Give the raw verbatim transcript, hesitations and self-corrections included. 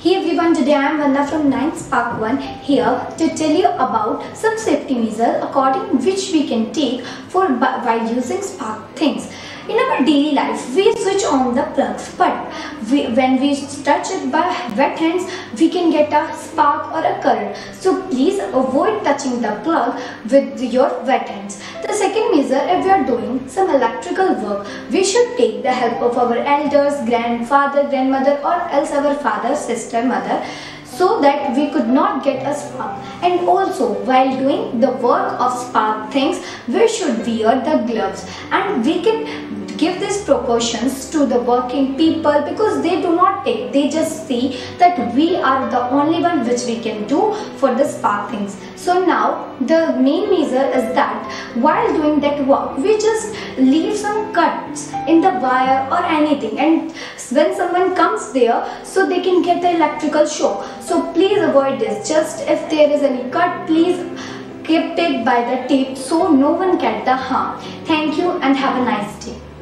Hey everyone, today I am Vanda from ninth Spark one here to tell you about some safety measures according which we can take for while using spark things. In our daily life, we switch on the plugs, but we, when we touch it by wet hands, we can get a spark or a current. So please avoid touching the plug with your wet hands. The second measure, if we are doing some electrical work, we should take the help of our elders, grandfather, grandmother, or else our father, sister, mother, so that we could not get a spark. And also, while doing the work of spark things, we should wear the gloves, and we can give these precautions to the working people because they do not take, they just see that we are the only one which we can do for the spark things. So now the main measure is that while doing that work, we just leave some cuts in the wire or anything, and when someone comes there, so they can get the electrical shock. So please avoid this. Just if there is any cut, please keep it by the tape so no one get the harm. Thank you and have a nice day.